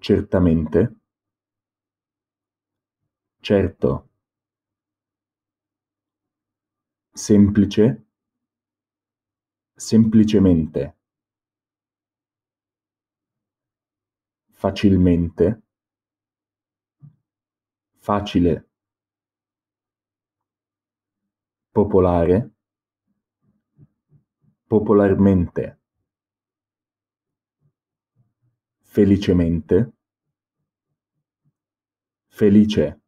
certamente, certo, semplice, semplicemente, facilmente, facile, popolare, popolarmente, felicemente, felice,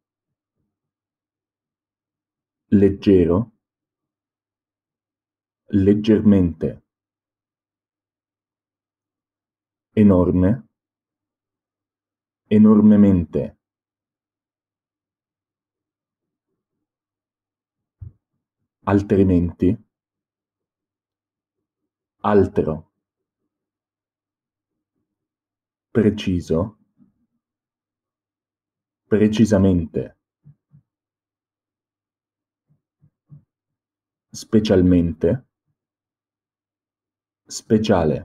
leggero, leggermente, enorme, enormemente, altrimenti, altro, preciso, precisamente, specialmente, speciale,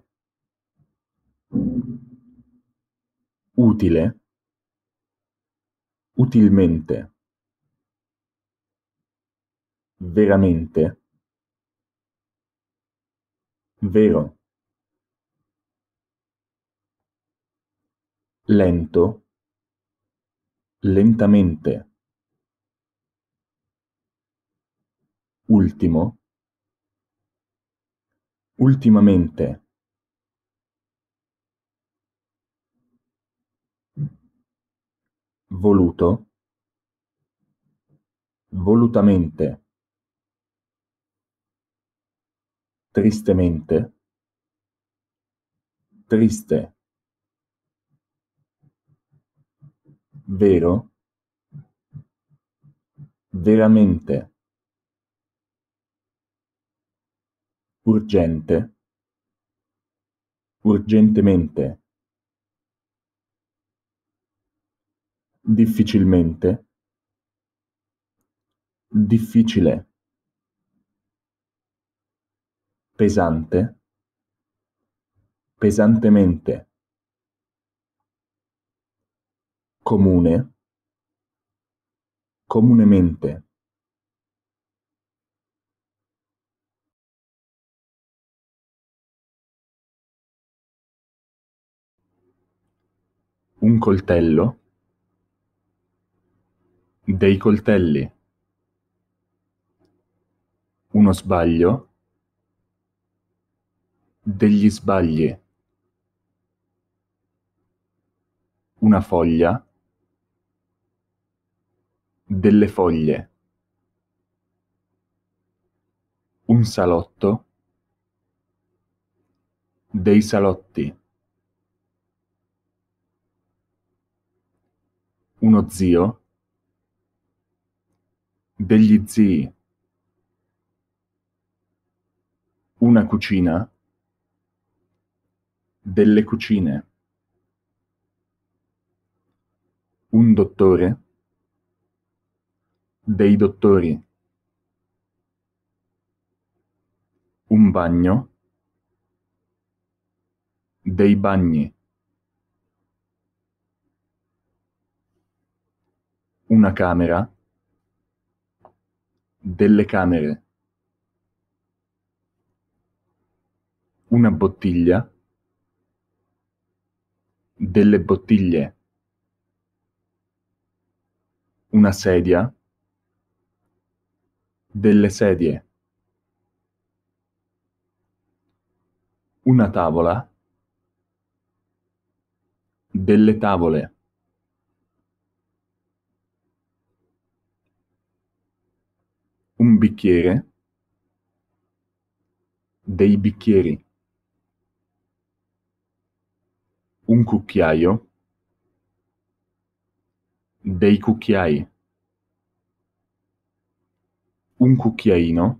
utile, utilmente, veramente, vero, lento, lentamente, ultimo, ultimamente, voluto, volutamente, tristemente, triste, vero, veramente, urgente, urgentemente, difficilmente, difficile, pesante, pesantemente, comune, comunemente, un coltello, dei coltelli, uno sbaglio, degli sbagli, una foglia, delle foglie, un salotto, dei salotti, uno zio, degli zii, una cucina, delle cucine, un dottore, dei dottori, un bagno, dei bagni, una camera, delle camere, una bottiglia, delle bottiglie, una sedia, delle sedie, una tavola, delle tavole, un bicchiere, dei bicchieri, un cucchiaio, dei cucchiai, un cucchiaino,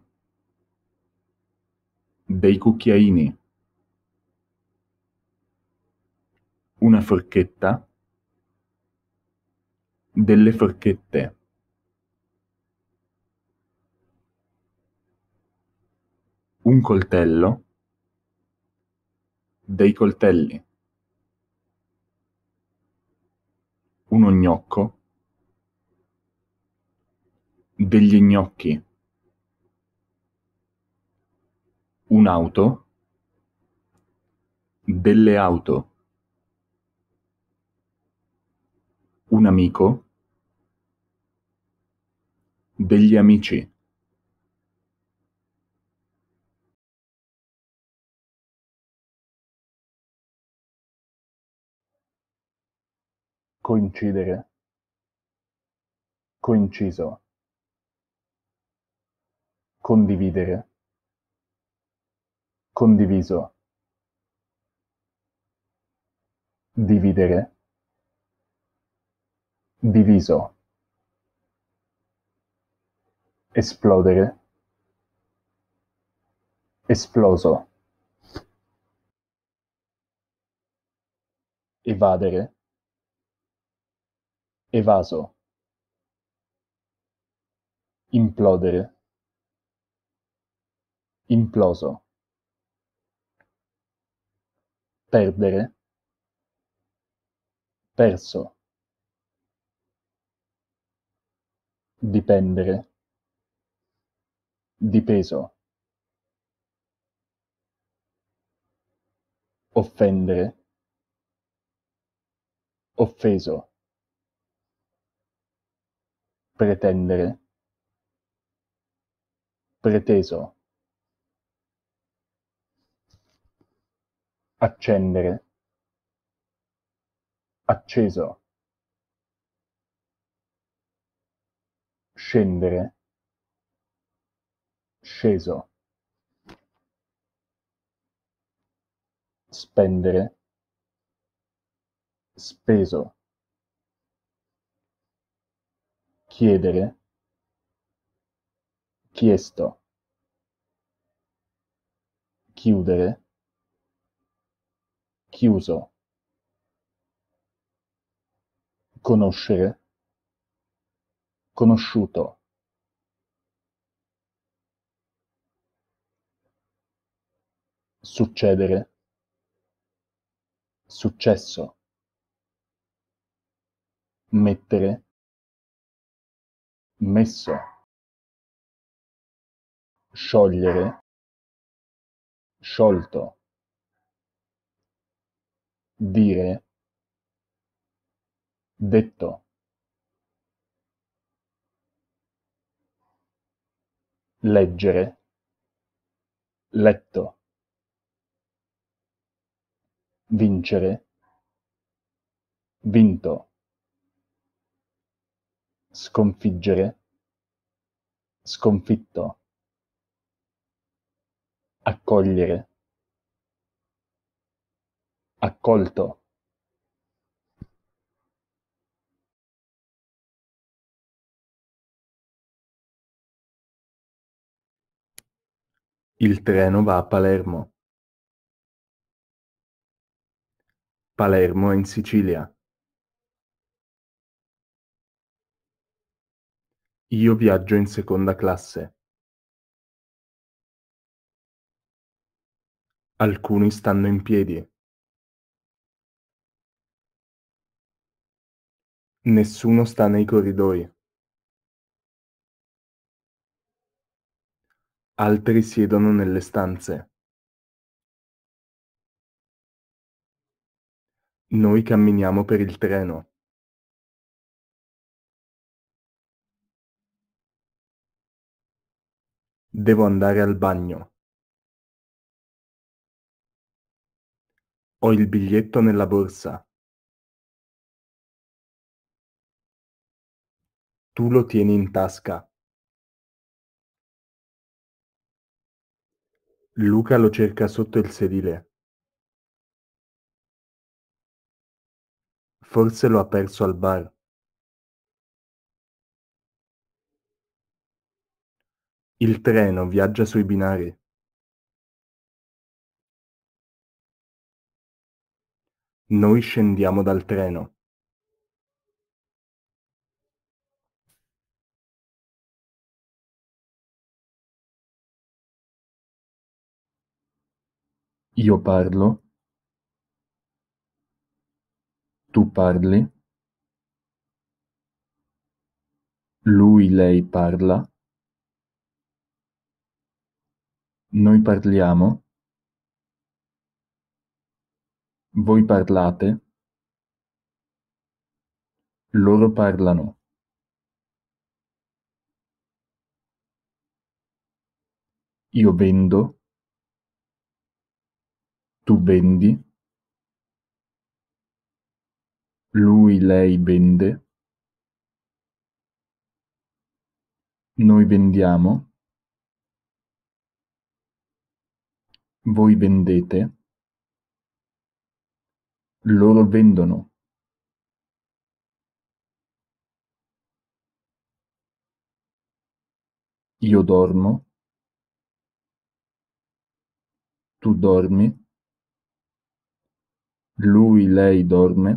dei cucchiaini, una forchetta, delle forchette, un coltello, dei coltelli, uno gnocco, degli gnocchi, un'auto, delle auto, un amico, degli amici. Coincidere, coinciso, condividere, condiviso, dividere, diviso, esplodere, esploso, evadere, evaso, implodere, imploso, perdere, perso, dipendere, dipeso, offendere, offeso, pretendere, preteso, accendere, acceso, scendere, sceso, spendere, speso, chiedere, chiesto, chiudere, chiuso, conoscere, conosciuto, succedere, successo, mettere, messo, sciogliere, sciolto, dire, detto, leggere, letto, vincere, vinto, sconfiggere, sconfitto, accogliere, accolto. Il treno va a Palermo. Palermo è in Sicilia. Io viaggio in seconda classe. Alcuni stanno in piedi. Nessuno sta nei corridoi. Altri siedono nelle stanze. Noi camminiamo per il treno. Devo andare al bagno. Ho il biglietto nella borsa. Tu lo tieni in tasca. Luca lo cerca sotto il sedile. Forse lo ha perso al bar. Il treno viaggia sui binari. Noi scendiamo dal treno. Io parlo. Tu parli. Lui, lei parla. Noi parliamo. Voi parlate. Loro parlano. Io vendo. Tu vendi. Lui, lei vende. Noi vendiamo. Voi vendete. Loro vendono. Io dormo. Tu dormi. Lui, lei dorme.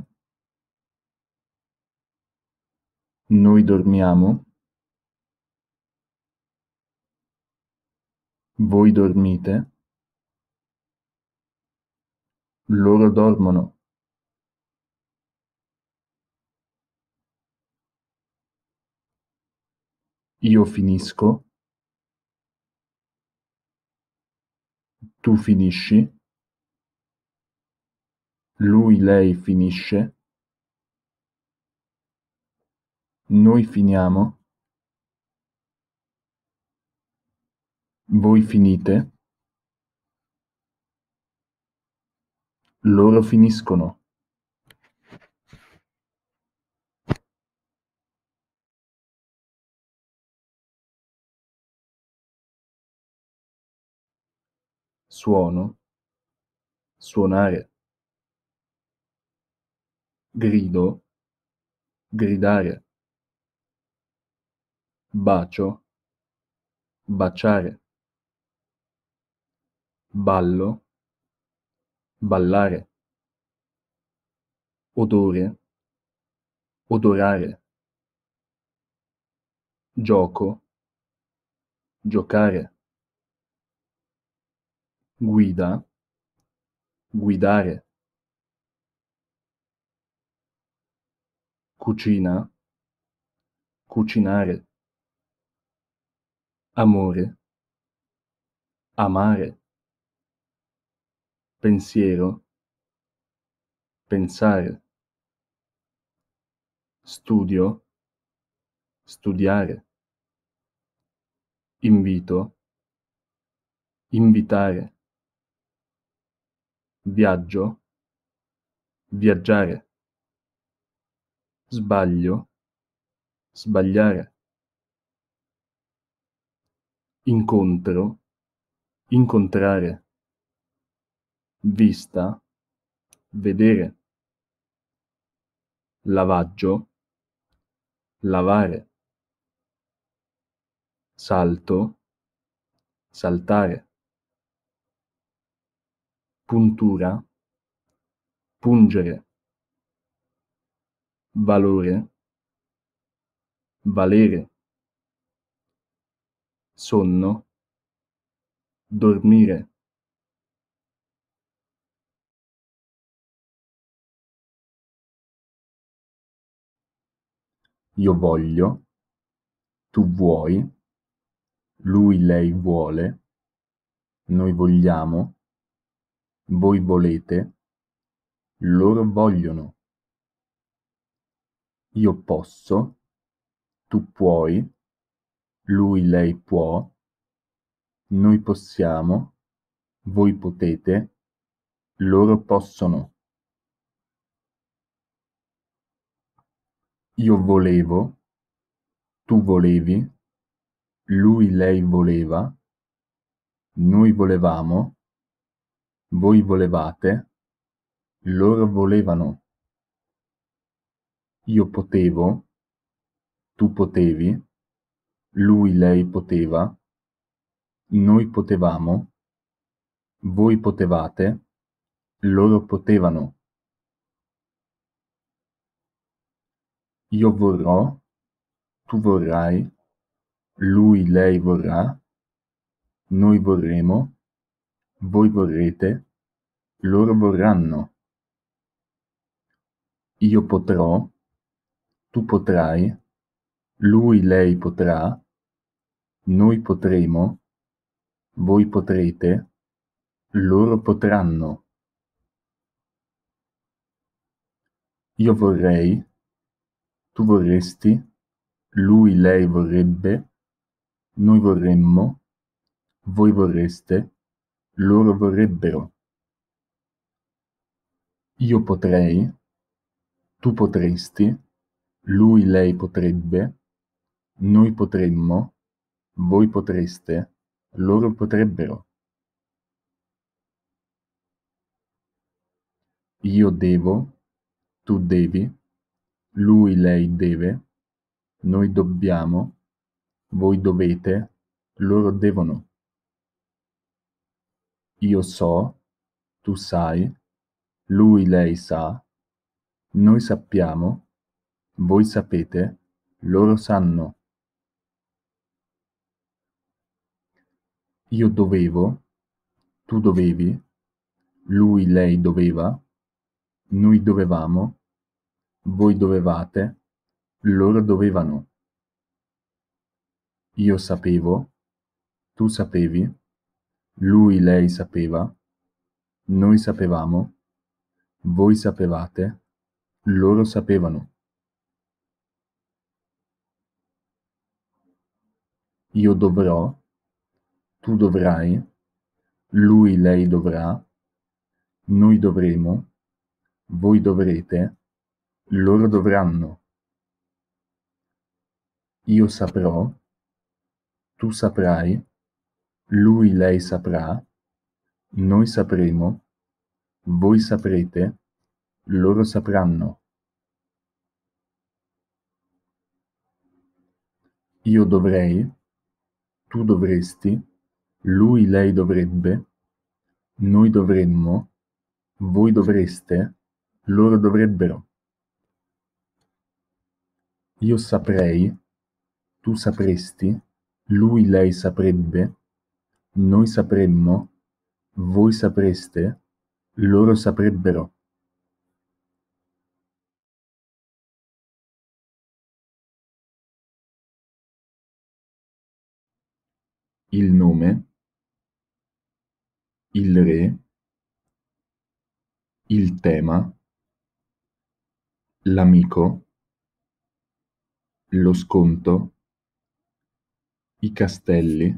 Noi dormiamo. Voi dormite. Loro dormono. Io finisco. Tu finisci. Lui, lei finisce. Noi finiamo. Voi finite. Loro finiscono. Suono. Suonare. Grido. Gridare. Bacio. Baciare. Ballo. Ballare. Odore. Odorare. Gioco. Giocare. Guida. Guidare. Cucina. Cucinare. Amore. Amare. Pensiero. Pensare. Studio. Studiare. Invito. Invitare. Viaggio. Viaggiare. Sbaglio. Sbagliare. Incontro. Incontrare. Vista. Vedere. Lavaggio. Lavare. Salto. Saltare. Puntura. Pungere. Valore. Valere. Sonno. Dormire. Io voglio. Tu vuoi. Lui, lei vuole. Noi vogliamo. Voi volete. Loro vogliono. Io posso. Tu puoi. Lui, lei può. Noi possiamo. Voi potete. Loro possono. Io volevo. Tu volevi. Lui, lei voleva. Noi volevamo. Voi volevate. Loro volevano. Io potevo. Tu potevi. Lui, lei poteva. Noi potevamo. Voi potevate. Loro potevano. Io vorrò. Tu vorrai. Lui, lei vorrà. Noi vorremo. Voi vorrete. Loro vorranno. Io potrò. Tu potrai. lui, lei potrà, noi potremo, voi potrete, loro potranno. Io vorrei, tu vorresti, lui, lei vorrebbe, noi vorremmo, voi vorreste, loro vorrebbero. Io potrei, tu potresti, lui, lei potrebbe, noi potremmo, voi potreste, loro potrebbero. Io devo, tu devi, lui, lei deve, noi dobbiamo, voi dovete, loro devono. Io so, tu sai, lui, lei sa, noi sappiamo, voi sapete, loro sanno. Io dovevo, tu dovevi, lui, lei doveva, noi dovevamo, voi dovevate, loro dovevano. Io sapevo, tu sapevi, lui, lei sapeva, noi sapevamo, voi sapevate, loro sapevano. Io dovrò, tu dovrai, lui, lei dovrà, noi dovremo, voi dovrete, loro dovranno. Io saprò, tu saprai, lui, lei saprà, noi sapremo, voi saprete, loro sapranno. Io dovrei, tu dovresti, lui, lei dovrebbe, noi dovremmo, voi dovreste, loro dovrebbero. Io saprei, tu sapresti, lui, lei saprebbe, noi sapremmo, voi sapreste, loro saprebbero. Il nome, il re, il tema, l'amico, lo sconto, i castelli,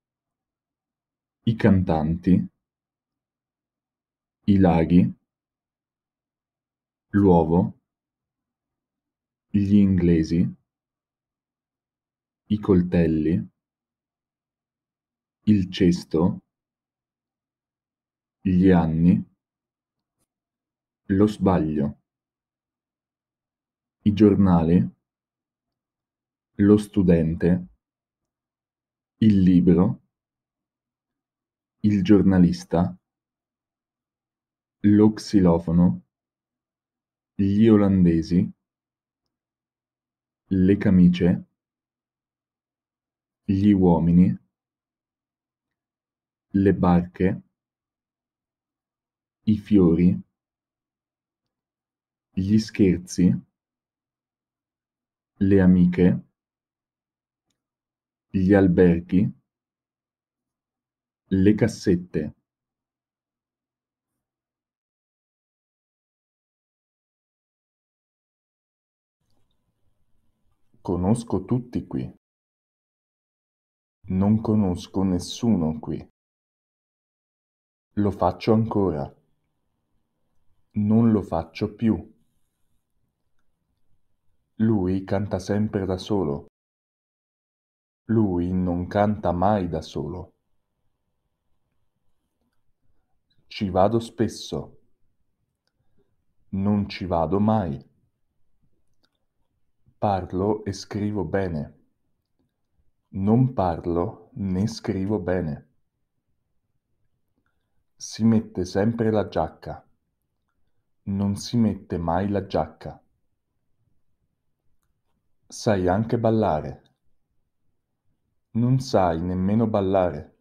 i cantanti, i laghi, l'uovo, gli inglesi, i coltelli, il cesto, gli anni, lo sbaglio, i giornali, lo studente, il libro, il giornalista, lo xilofono, gli olandesi, le camicie, gli uomini, le barche, i fiori, gli scherzi, le amiche, gli alberghi, le cassette. Conosco tutti qui. Non conosco nessuno qui. Lo faccio ancora. Non lo faccio più. Lui canta sempre da solo. Lui non canta mai da solo. Ci vado spesso. Non ci vado mai. Parlo e scrivo bene. Non parlo né scrivo bene. Si mette sempre la giacca. Non si mette mai la giacca. Sai anche ballare. Non sai nemmeno ballare.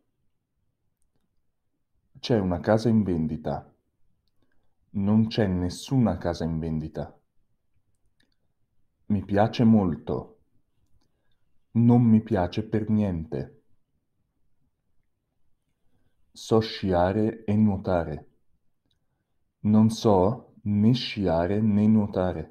C'è una casa in vendita. Non c'è nessuna casa in vendita. Mi piace molto. Non mi piace per niente. So sciare e nuotare. Non so né sciare né nuotare.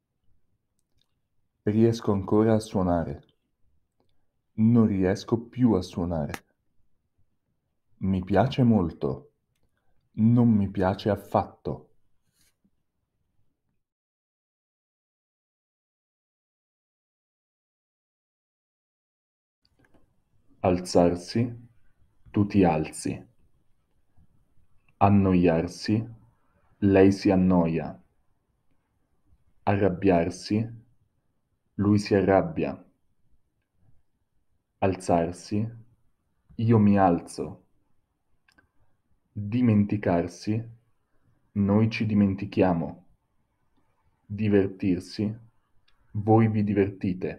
Riesco ancora a suonare. Non riesco più a suonare. Mi piace molto. Non mi piace affatto. Alzarsi, tu ti alzi. Annoiarsi, lei si annoia. Arrabbiarsi, lui si arrabbia. Alzarsi, io mi alzo. Dimenticarsi, noi ci dimentichiamo. Divertirsi, voi vi divertite.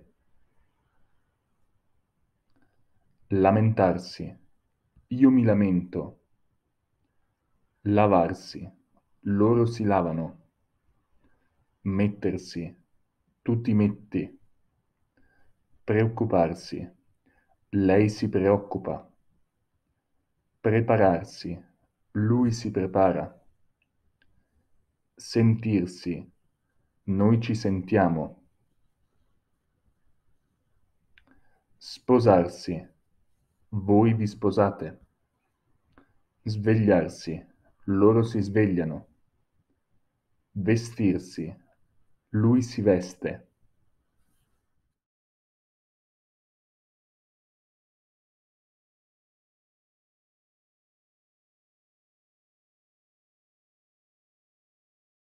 Lamentarsi, io mi lamento. Lavarsi, loro si lavano. Mettersi, tu ti metti. Preoccuparsi, lei si preoccupa. Prepararsi, lui si prepara. Sentirsi, noi ci sentiamo. Sposarsi, voi vi sposate. Svegliarsi, loro si svegliano. Vestirsi, lui si veste.